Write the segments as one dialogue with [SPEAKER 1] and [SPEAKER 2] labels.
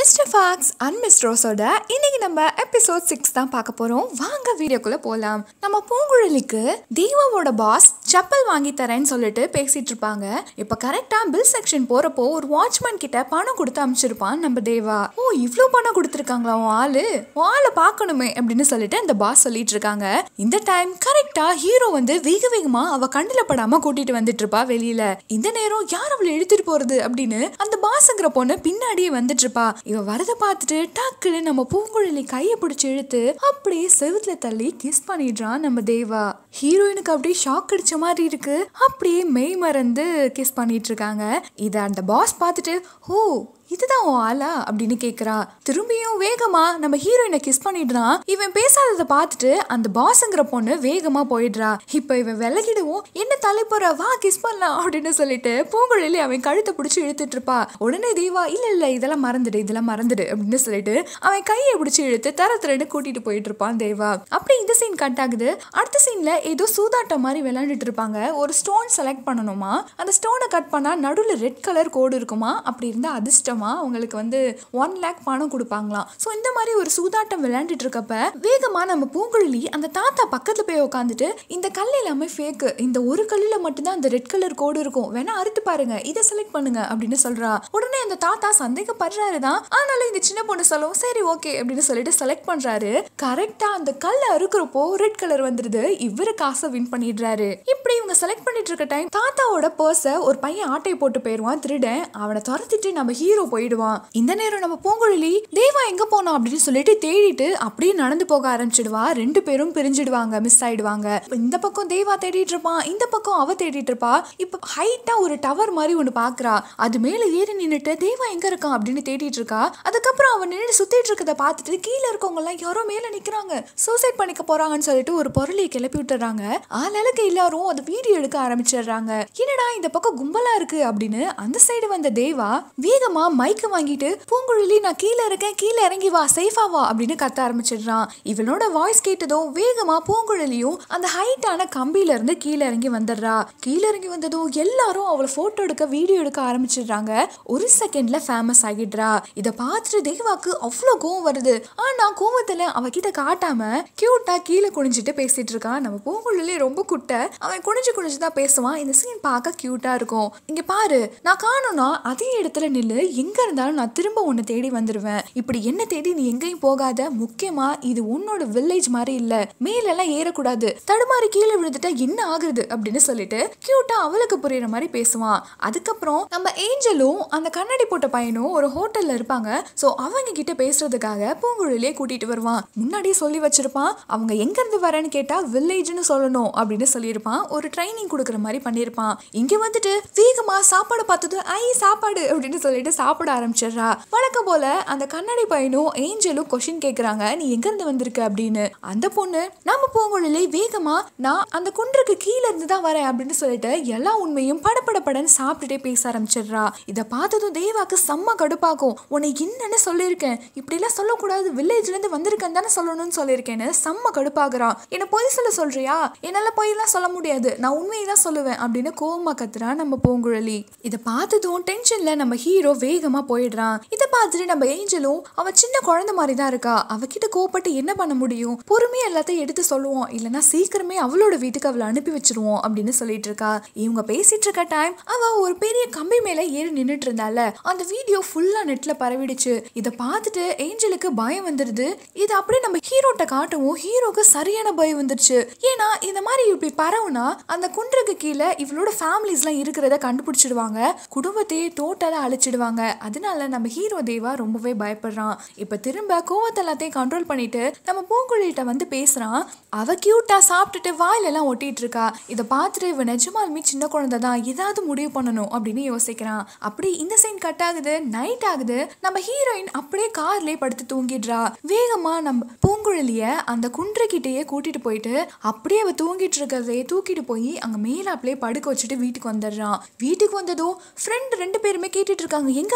[SPEAKER 1] Mr.fox and Mr. Rosoda இன்னைக்கு நம்ம episode 6 தான் பார்க்க போறோம். வாங்க வீடியோக்குள்ள போலாம். நம்ம பூங்குழலிக்கு தேவாவோட பாஸ் செப்பல் வாங்கி தரேன்னு சொல்லிட்டு பேசிட்டு இருப்பாங்க. இப்ப கரெக்டா பில் செக்ஷன் போறப்போ ஒரு வாட்ச்மேன் கிட்ட பணம் கொடுத்து அனுப்பிச்சிருப்பான் நம்ம தேவா. ஓ இவ்ளோ பணம் கொடுத்துருக்காங்களா உன் ஆளை பார்க்கணுமே அப்படின்னு சொல்லிட்டு அந்த பாஸ் சொல்லிட்டு இருக்காங்க. இந்த டைம் கரெக்டா ஹீரோ வந்து வேக வேகமா அவ கண்ணுல படாம கூட்டிட்டு வந்துட்டு இருப்பா வெளியில. இந்த நேரம் யார் அவளை எடுத்துட்டு போறது அப்படின்னு அந்த பாஸ்ங்கிற பொண்ணு பின்னாடியே வந்துட்டு இருப்பா. இவ வரத பார்த்துட்டு டக்குன்னு நம்ம பூங்குழலி கையை பிடிச்சி இழுத்து அப்படியே செவுத்துல தள்ளி கிஸ் பண்ணிடுறான் நம்ம தேவா. ஹீரோயினுக்கு அப்படியே ஷாக் அடிச்ச மாதிரி இருக்கு. அப்படியே மெய் மறந்து கிஸ் பண்ணிட்டு இருக்காங்க. இத அந்த பாஸ் பார்த்துட்டு ஓ இதுதான் உன் ஆளா அப்படின்னு கேக்குறா. திரும்பியும் வேகமா நம்ம ஹீரோயினை கிஸ் பண்ணிடுறான். இவன் பேசாததை பார்த்துட்டு அந்த பாஸ்ங்கிற பொண்ணு வேகமா போயிடுறா. இப்ப இவன் விலகிடுவோம் என்ன தலை போற வா கிஸ் பண்ணலாம் அப்படின்னு சொல்லிட்டு பூங்குழலி அவன் கழுத்தை பிடிச்சி இழுத்துட்டு இருப்பா. உடனே தேவா இல்ல இதெல்லாம் மறந்துடு அப்படின்னு சொல்லிட்டு அவன் கையை பிடிச்சி இழுத்து தரத்துலன்னு கூட்டிட்டு போயிட்டு இருப்பான் தேவா. அப்படி இந்த சீன் கட் ஆகுது. அடுத்த சீன்ல ஏதோ சூதாட்டம் மாதிரி விளையாண்டுட்டு இருப்பாங்க. ஒரு ஸ்டோன் செலக்ட் பண்ணணுமா, அந்த ஸ்டோனை கட் பண்ணா நடுவுல ரெட் கலர் கோடு இருக்குமா, அப்படி இருந்தா அதிர்ஷ்டம் அவங்களுக்கு வந்து 1 lakh பணம் கொடுப்பாங்களாம். சோ இந்த மாதிரி ஒரு சூதாட்டம் விளையாண்டுட்டு இருக்கப்ப வேகமா நம்ம பூங்குழலி அந்த தாத்தா பக்கத்துல போய் உட்காந்துட்டு இந்த கல் எல்லாமே ஃபேக், இந்த ஒரு கல்லுல மட்டும்தான் அந்த ரெட் கலர் கோடு இருக்கும், வேணா அறுத்து பாருங்க, இதை செலக்ட் பண்ணுங்க அப்படின்னு சொல்றா. உடனே அந்த தாத்தா சந்தேகப்படுறாருதான். ஆனாலும் இந்த சின்ன பொண்ணு சொல்லும் சரி ஓகே அப்படின்னு சொல்லிட்டு செலக்ட் பண்றாரு. கரெக்டா அந்த கல்லை அறுக்கிறப்போ ரெட் கலர் வந்துருது. இவரு காசை வின் பண்ணிடுறாரு. இப்படி இவங்க செலக்ட் பண்ணிட்டு இருக்க டைம் தாத்தாவோட பர்ஸ ஒரு பையன் ஆட்டை போட்டு போயிருவான் திருடன். அவனை துரத்திட்டு நம்ம ஹீரோ போயிடுவான். இந்த நேரம் நம்ம பூங்குழலி தேவா எங்க போனோம் அப்படின்னு சொல்லிட்டு தேடிட்டு அப்படியே நடந்து போக ஆரம்பிச்சிடுவா. 2 பேரும் பிரிஞ்சிடுவாங்க, மிஸ் ஆயிடுவாங்க. இந்த பக்கம் தேவா தேடிட்டு இருப்பான், இந்த பக்கம் அவ தேடிட்டு இருப்பா. இப்ப ஹைட்டா ஒரு டவர் மாதிரி ஒண்ணு பாக்குறா. அது மேல ஏறி நின்னுட்டு தேவா எங்க இருக்கான் அப்படின்னு தேடிட்டு இருக்கா. அதுக்கப்புறம் அவன் நின்று சுத்திட்டு இருக்கத பார்த்துட்டு கீழே இருக்கவங்க எல்லாம் யாரோ மேல நிக்கிறாங்க, சூசைட் பண்ணிக்க போறாங்கன்னு சொல்லிட்டு ஒரு பொருளையை கிளப்பி விட்டுறாங்க. ஆளுக்கு எல்லாரும் அதை வீடியோ எடுக்க ஆரம்பிச்சிடுறாங்க. என்னடா இந்த பக்கம் கும்பலா இருக்கு அப்படின்னு அந்த சைடு வந்த தேவா வேகமா மைக்க வாங்கிட்டு பூங்குழலி நான் கீழே இருக்கேன், கீழே இறங்கி வா, சேஃபா வா அப்படின்னு கத்த ஆரம்பிச்சிடுறான். இவனோட வாய்ஸ் கேட்டதும் வேகமா பூங்குழலியும் அந்த ஹைட்டான கம்பியில இருந்து கீழே இறங்கி வந்துடுறா. கீழே இறங்கி வந்ததும் எல்லாரும் அவளை போட்டோ எடுக்க வீடியோ எடுக்க ஆரம்பிச்சிடுறாங்க. ஒரு செகண்ட்ல ஃபேமஸ் ஆகிடுறா. இதை பார்த்துட்டு தேவாக்கு அவ்வளோ கோவம் வருது. ஆனா கோவத்துல அவகிட்ட காட்டாம கியூட்டா கீழே குனிஞ்சிட்டு பேசிட்டு இருக்கான். நம்ம பூங்குழலி ரொம்ப குட்ட, அவன் குனிஞ்சுதான் பேசுவான். இந்த சீன் பார்க்க கியூட்டா இருக்கும். இங்க பாரு நான் காணோம்னா அதே இடத்துல நில்லு, எங்க இருந்தாலும் நான் திரும்ப உன்னை தேடி வந்துருவேன், இப்படி என்ன தேடி நீ எங்கேயும் போகாத, முக்கியமா இது உன்னோட வில்லேஜ் மாதிரி இல்ல, மேலெல்லாம் ஏறக்கூடாது, தடுமாறி கீழே விழுந்துட்டா என்ன ஆகுறது அப்படின்னு சொல்லிட்டு கியூட்டா அவளுக்கு புரியுற மாதிரி பேசுவான். அதுக்கப்புறம் நம்ம ஏஞ்சலும் அந்த கண்ணாடி போட்ட பையனும் ஒரு ஹோட்டல்ல இருப்பாங்க. சோ அவங்க கிட்ட பேசுறதுக்காக பூங்குழலியை கூட்டிட்டு வருவான். முன்னாடியே சொல்லி வச்சிருப்பான், அவங்க எங்க இருந்து வரேன்னு கேட்டா வில்லேஜ்னு சொல்லணும் அப்படின்னு சொல்லியிருப்பான். ஒரு ட்ரைனிங் கொடுக்குற மாதிரி பண்ணிருப்பான். இங்க வந்துட்டு வேகமா சாப்பாடு பார்த்தது சாப்பாடு அப்படின்னு சொல்லிட்டு சாப்பிட ஆரம்பிச்சிடுறா. வழக்கம் போல அந்த கண்ணாடி பையனும் ஏஞ்சலும் கொஸ்டின் கேக்குறாங்க, நீ எங்க இருந்து வந்திருக்க அப்படின்னு. அந்த பொண்ணு நம்ம பூங்குழலி வேகமா நான் அந்த குன்றுக்கு கீழே இருந்து தான் வரேன் அப்படின்னு சொல்லிட்டு எல்லா உண்மையும் படப்படன்னு சாப்பிட்டுட்டே பேச ஆரம்பிச்சிடுறா. இதை பார்த்ததும் தேவாக்கு செம்ம கடுப்பாகும். உன்னை என்னன்னு சொல்லியிருக்கேன், இப்படி எல்லாம் சொல்லக்கூடாது, வில்லேஜ்ல இருந்து வந்திருக்கேன் தானே சொல்லணும்னு சொல்லியிருக்கேன்னு செம்ம கடுப்பாகிறான். என்ன பொய் சொல்றியா, என்னால பொய்லாம் சொல்ல முடியாது, நான் உண்மையை தான் சொல்லுவேன் அப்படின்னு கோவமா கத்துறா நம்ம பூங்குழலி. இதை பார்த்ததும் டென்ஷன்ல நம்ம ஹீரோ வேகமா போயிடுறான். இதை பார்த்துட்டு நம்ம ஏஞ்சலும் அவ சின்ன குழந்தை மாதிரி தான் இருக்கா, அவகிட்ட கோபப்பட்டு என்ன பண்ண முடியும், பொறுமையா எல்லாத்தையும் எடுத்து சொல்லுவோம், இல்லைன்னா சீக்கிரமே அவளோட வீட்டுக்கு அவளை அனுப்பி வச்சிருவோம் அப்படின்னு சொல்லிட்டு இருக்கா. இவங்க பேசிட்டு இருக்க டைம் அவ ஒரு பெரிய கம்பி மேல ஏறி நின்னுட்டு இருந்தால அந்த வீடியோ ஃபுல்லா நெட்ல பரவிடுச்சு. இதை பார்த்துட்டு ஏஞ்சலுக்கு பயம் வந்துருது. இது அப்படியே நம்ம ஹீரோட்ட காட்டவும் ஹீரோக்கு சரியான பயம் வந்துருச்சு. ஏன்னா இந்த மாதிரி இப்படி பரவுனா அந்த குன்றுக்கு கீழே இவளோட ஃபேமிலிஸ் எல்லாம் இருக்கிறத கண்டுபிடிச்சிடுவாங்க, குடும்பத்தையே டோட்டலா அழிச்சிடுவாங்க. அதனால நம்ம ஹீரோ தேவா ரொம்பவே பயப்படுறான். இப்ப திரும்ப கோவத்தை எல்லாத்தையும் கண்ட்ரோல் பண்ணிட்டு நம்ம பூங்குழலிட்ட வந்து பேசுறான். அவ கியூட்டா சாப்பிட்டுட்டு வாயில எல்லாம் ஒட்டிட்டு இருக்கா. இதை பார்த்துட்டு இவ நிஜமாலுமே சின்ன குழந்தை தான், ஏதாவது முடிவு பண்ணணும் அப்படின்னு யோசிக்கிறான். அப்படி இந்த சீன் கட் ஆகுது. நைட் ஆகுது. நம்ம ஹீரோயின் அப்படியே கார்லயே படுத்து தூங்கிடுறா. வேகமா நம்ம பூங்குழலிய அந்த குன்றுகிட்டயே கூட்டிட்டு போயிட்டு அப்படியே அவ தூங்கிட்டு இருக்கவே தூக்கிட்டு போய் அங்க மேலாப்லயே படுக்க வச்சுட்டு வீட்டுக்கு வந்துடுறான். வீட்டுக்கு வந்ததும் ஃப்ரெண்ட் 2 பேருமே கேட்டுட்டு இருக்காங்க, எங்க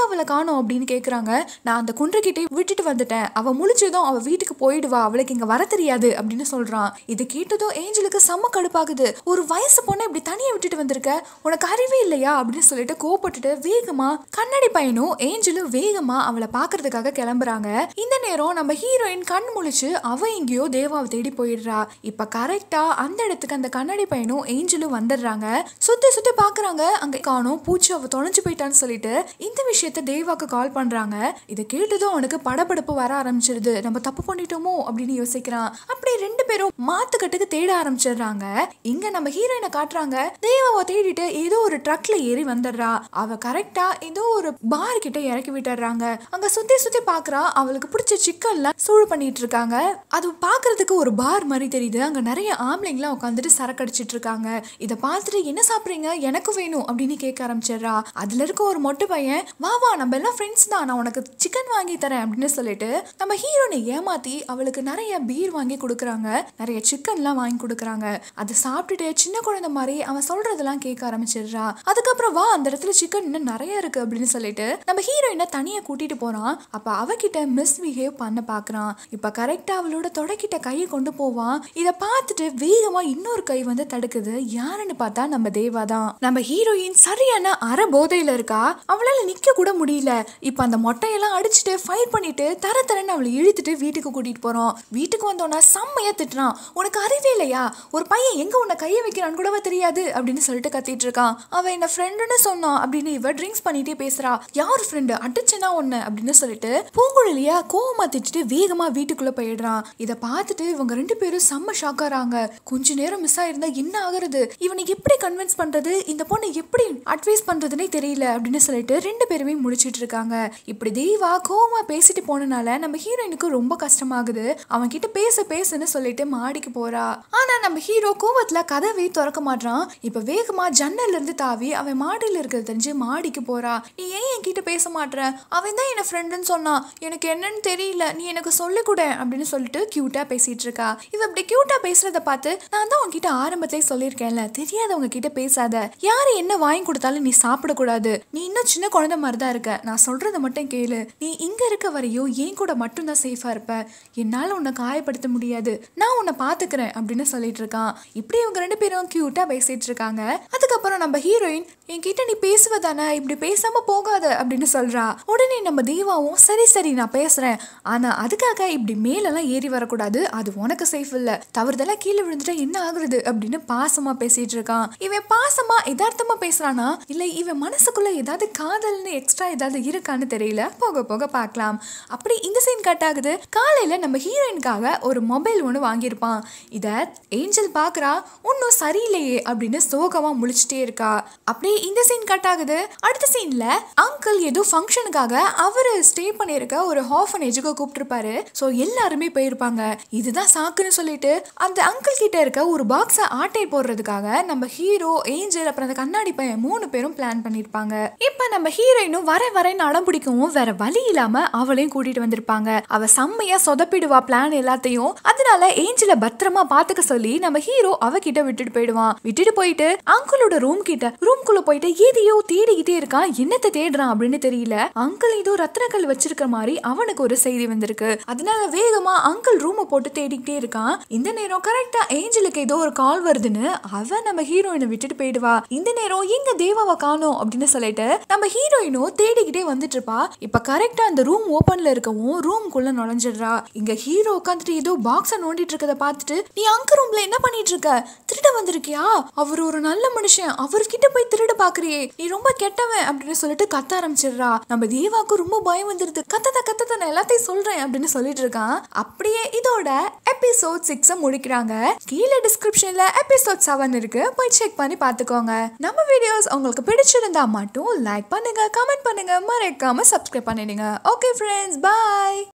[SPEAKER 1] அவளை காணோம் அப்படின்னு கேக்குறாங்க. நான் அந்த குன்றுகிட்டே விட்டுட்டு வந்துட்டேன், அவ முழிச்சதும் அவ வீட்டுக்கு போயிடுவா, அவளுக்கு இங்க வர தெரியாது அப்படின்னு சொல்றான். இது கேட்டதும் ஏஞ்சலுக்கு செம்ம கடுப்பாகுது. ஒரு வயசு பொண்ணை இப்படி தனியா விட்டுட்டு வந்திருக்க, உனக்கு அறிவே இல்லையா அப்படின்னு சொல்லிட்டு கோபப்பட்டுட்டு வேகமா கண்ணாடி பையனும் ஏஞ்சலும் வேகமா அவளை பாக்குறதுக்காக கிளம்புறாங்க. இந்த நேரம் நம்ம ஹீரோயின் கண் முழிச்சு அவ எங்கேயோ தேவாவை தேடி போயிடுறா. இப்ப கரெக்டா அந்த இடத்துக்கு அந்த கண்ணாடி பையனும் ஏஞ்சலும் வந்துடுறாங்க. சுத்தி சுத்தி பாக்குறாங்க, அங்க காணோம், பூச்சி அவ தொலைஞ்சு போயிட்டான்னு சொல்லிட்டு இந்த விஷயத்த தேவாக்கு கால் பண்றாங்க. இதை கேட்டதும் அவனுக்கு படபடப்பு வர ஆரம்பிச்சிருது. நம்ம தப்பு பண்ணிட்டோமோ அப்படின்னு யோசிக்கிறான். அப்படியே ரெண்டு பேரும் மாத்துக்கட்டுக்கு தேட ஆரம்பிச்சிடுறாங்க. இங்க நம்ம ஹீரோயினை காட்டுறாங்க. தேவாவை தேடிட்டு ஏதோ ஒரு ட்ரக்ல ஏறி வந்துடுறா. அவ கரெக்டா ஏதோ ஒரு பார் கிட்ட இறக்கி விட்டுறாங்க. அங்க சுத்தி சுத்தி பாக்குறா. அவளுக்கு பிடிச்ச சிக்கன்லாம் சூடு பண்ணிட்டு இருக்காங்க. அது பாக்குறதுக்கு ஒரு பார் மாதிரி தெரியுது. அங்க நிறைய ஆம்பளைங்களாம் உட்காந்துட்டு சரக்கு அடிச்சிட்டு இருக்காங்க. இதை பார்த்துட்டு என்ன சாப்பிடுறீங்க, எனக்கு வேணும் அப்படின்னு கேட்க ஆரம்பிச்சிடுறா. அதுல இருக்க ஒரு மொட்டை பையன், வா வா நம்ம எல்லாம் ஃப்ரெண்ட்ஸ் தான், நான் உனக்கு சிக்கன் வாங்கி தரேன் அப்படின்னு சொல்லிட்டு நம்ம ஹீரோனை ஏமாத்தி அவளுக்கு நிறைய பீர் வாங்கி கொடுக்குறாங்க, நிறைய சிக்கன்லாம் வாங்கி கொடுக்குறாங்க. அதை சாப்பிட்டுட்டு சின்ன குழந்தை மாதிரி அவன் சொல்றதெல்லாம் கேட்க ஆரம்பிச்சிடுறா. அதுக்கப்புறம் வா அந்த இடத்துல சிக்கன் இன்னும் நிறைய இருக்கு அப்படின்னு சொல்லிட்டு நம்ம ஹீரோயினை தனியா கூட்டிட்டு போறான். அப்ப அவகிட்ட மிஸ்பிஹேவ் பண்ண பாக்குறான். இப்ப கரெக்டா அவளோட தொடக்கிட்ட கையை கொண்டு போவான். இத பார்த்துட்டு வேகமா இன்னொரு கை வந்து தடுக்குது. யாருன்னு பார்த்தா நம்ம தேவா தான். நம்ம ஹீரோயின் சரியான அரை போதையில இருக்கா. அவளால நிக்க கூட முடியல. இப்ப அந்த மொட்டையெல்லாம் அடிச்சுட்டு ஃபைட் பண்ணிட்டு தரன்னு அவளை இழுத்துட்டு வீட்டுக்கு கூட்டிட்டு போறோம். வீட்டுக்கு வந்தோன்னா செம்மையா திட்டுறான். உனக்கு அறிவே இல்லையா, ஒரு பையன் எங்க உன்னை கையை வைக்கிறான்னு கூடவா தெரியாது அப்படின்னு சொல்லிட்டு கத்திட்டு இருக்கான். அவன் என்ன ஃப்ரெண்டுன்னு சொன்னான் அப்படின்னு இவ ட்ரிங்க்ஸ் பண்ணிட்டே பேசுறா. யார் ஃப்ரெண்டு, அடிச்சனா ஒண்ணு அப்படின்னு சொல்லிட்டு பூங்குழலிய கோவமா திட்டிட்டு வேகமா வீட்டுக்குள்ள போயிடுறான். இத பார்த்துட்டு இவங்க ரெண்டு பேரும் செம்ம ஷாக் ஆறாங்க. கொஞ்ச நேரம் மிஸ் ஆயிருந்தா என்ன ஆகுறது, இவனை எப்படி கன்வின்ஸ் பண்றது, இந்த பொண்ணை எப்படி அட்வைஸ் பண்றதுன்னே தெரியல அப்படின்னு சொல்லிட்டு ரெண்டு பேருமே முடிச்சிட்டு இருக்காங்க. இப்படி தேவா கோவமா பேசிட்டு போனனால நம்ம ஹீரோயினுக்கு ரொம்ப கஷ்டமாகுது. அவன் கிட்ட பேசுன்னு சொல்லிட்டு மாடிக்கு போறா. ஆனா நம்ம ஹீரோ கோவத்துல கதவை திறக்க மாட்டான். இப்ப வேகமா ஜன்னல்ல இருந்து தாவி அவன் மாடியில இருக்கிறது தெரிஞ்சு மாடிக்கு போறா. நீ ஏன் என்கிட்ட பேச மாட்ற, அவன் தான் என் ஃப்ரெண்டுன்னு சொன்னான், எனக்கு என்னன்னு தெரியல, நீ எனக்கு சொல்லிக் கொடு அப்படின்னு சொல்லிட்டு கியூட்டா பேசிட்டு இருக்கா. இவ இப்படி கியூட்டா பேசுறத பார்த்து நான் தான் உன்கிட்ட ஆரம்பத்திலே சொல்லியிருக்கேன்ல, தெரியாதவங்க கிட்ட பேசாத, யாரு என்ன வாங்கி கொடுத்தாலும் நீ சாப்பிடக்கூடாது, நீ இன்னும் சின்ன குழந்தை மாதிரி தான் இருக்க, நான் சொல்றதை மட்டும் கேளு, நீ இங்க இருக்க வரையும் என் கூட மட்டும் தான் சேஃபா இருப்ப, என்னால உன்னை காயப்படுத்த முடியாது, நான் உன்னை பாத்துக்கிறேன் அப்படின்னு சொல்லிட்டு இருக்கான். இப்படி இவங்க ரெண்டு பேரும் கியூட்டா பேசிட்டு இருக்காங்க. அதுக்கப்புறம் நம்ம ஹீரோயின் என்கிட்ட நீ பேசுவதானே, இப்படி பேசாம போகாத அப்படின்னு சொல்றா. உடனே நம்ம தேவாவும் சரி சரி நான் பேசுறேன், ஆனா அதுக்காக இப்படி மேலெல்லாம் ஏறி வரக்கூடாது, அது உனக்கு சேஃப் இல்ல, தவறுதெல்லாம் கீழே விழுந்துட்டா என்ன ஆகுறது அப்படின்னு பாசமா பேசிட்டு இருக்கான். இவன் பாசமா யதார்த்தமா பேசுறானா இல்ல இவன் மனசுக்குள்ள ஏதாவது காதல்னு எக்ஸ்ட்ரா ஏதாவது இருக்கான்னு தெரியல, போக போக பார்க்கலாம். அப்படி இந்த சீன் கட் ஆகுது. காலையில நம்ம ஹீரோயினுக்காக ஒரு மொபைல் ஒன்று வாங்கியிருப்பான். இத ஏஞ்சல் பாக்குறா, ஒன்னும் சரியில்லையே அப்படின்னு சோகமா முழிச்சிட்டே இருக்கா. அப்படியே இந்த சீன் கட் ஆகுது. அடுத்த சீன்ல அங்கிள் ஏதோ ஃபங்க்ஷனுக்காக அவரு ஸ்டே பண்ணிருக்க ஒரு ஆர்ஃபனேஜுக்கு கூப்பிட்டுருப்பாரு. ஸோ எல்லாருமே போயிருப்பாங்க. இதுதான் சாக்குன்னு சொல்லிட்டு அந்த அங்கிள் கிட்ட இருக்க ஒரு பாக்ஸை ஆட்டை போடுறதுக்காக நம்ம ஹீரோ, ஏஞ்சல் அப்புறம் அந்த கண்ணாடி பையன் 3 பேரும் பிளான் பண்ணிருப்பாங்க. இப்ப நம்ம ஹீரோயினும் வரேன்னு அடம் பிடிக்கவும் வேற வழி இல்லாம அவளையும் கூட்டிட்டு வந்திருப்பாங்க. அவ செம்மையா சொதப்பிடுவா பிளான் எல்லாத்தையும். அதனால ஏஞ்சலை பத்திரமா பாத்துக்க சொல்லி நம்ம ஹீரோ அவகிட்ட விட்டுட்டு போயிடுவான். விட்டுட்டு போயிட்டு அங்கிளோட ரூம்குள்ள போயிட்டு எதையோ தேடிக்கிட்டே இருக்கான். என்னத்தை தேடுறான் அப்படின்னு தெரியல. அங்கிள் ஏதோ ரத்னக்கல் வச்சிருக்க மாதிரி அவனுக்கு ஒரு செய்தி வந்திருக்கு. அதனால வேகமா அங்கிள் ரூமை போட்டு தேடிக்கிட்டே இருக்கான். இந்த நேரம் கரெக்டா ஏஞ்சலுக்கு ஏதோ ஒரு கால் வருதுன்னு அவன் நம்ம ஹீரோயினை விட்டுட்டு போயிடுவா. இந்த நேரம் எங்க தேவாவை காணோம் அப்படின்னு சொல்லிட்டு நம்ம ஹீரோயினும் தேடிக்கிட்டே வந்துட்டு இருப்பா. இப்ப கரெக்டா அந்த ரூம் ஓபன்ல இருக்கவும் ரூம்குள்ள நுழைஞ்சிடுறா. இங்க ஹீரோ உட்காந்துட்டு ஏதோ பாக்ஸ நோண்டிட்டு இருக்கத பார்த்துட்டு, நீ அங்க ரூம்ல என்ன பண்ணிட்டு இருக்க, திருட வந்திருக்கியா, அவர் ஒரு நல்ல மனுஷன், அவர்கிட்ட போய் திருட பாக்குறியே, நீ ரொம்ப கெட்டவன் அப்படின்னு சொல்லிட்டு கத்த ஆரம்பிச்சிடுறா. நம்ம தேவாக்கு ரொம்ப பயம் வந்துருது. கத்தத நான் எல்லாத்தையும் சொல்றேன் அப்படின்னு சொல்லிட்டு இருக்கான். அப்படியே இதோட எபிசோட் 6 முடிக்கிறாங்க. கீழே டிஸ்கிரிப்ஷன்ல எபிசோட் 7 இருக்கு, போய் செக் பண்ணி பாத்துக்கோங்க. நம்ம வீடியோஸ் உங்களுக்கு பிடிச்சிருந்தா மட்டும் லைக் பண்ணுங்க, கமெண்ட் பண்ணுங்க, மறக்காம சப்ஸ்கிரைப் பண்ணிடுங்க. ஓகே ஃப்ரெண்ட்ஸ், பாய்.